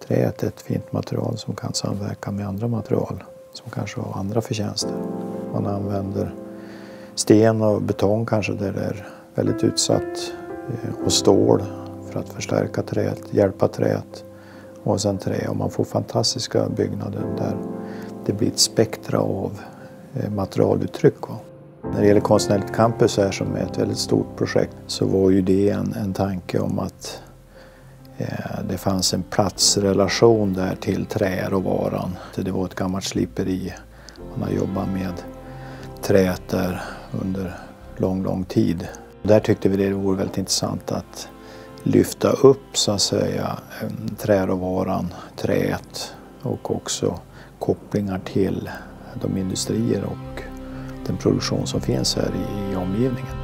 Träet är ett fint material som kan samverka med andra material som kanske har andra förtjänster. Man använder sten och betong kanske där det är väldigt utsatt och stål för att förstärka träet, hjälpa träet och sen trä. Och man får fantastiska byggnader där det blir ett spektra av materialuttryck. När det gäller konstnärligt campus här som är ett väldigt stort projekt så var ju det en tanke om att det fanns en platsrelation där till träråvaran. Det var ett gammalt sliperi. Man har jobbat med träet där under lång tid. Där tyckte vi det vore väldigt intressant att lyfta upp så att säga träråvaran, träet och också kopplingar till de industrier och den produktion som finns här i omgivningen.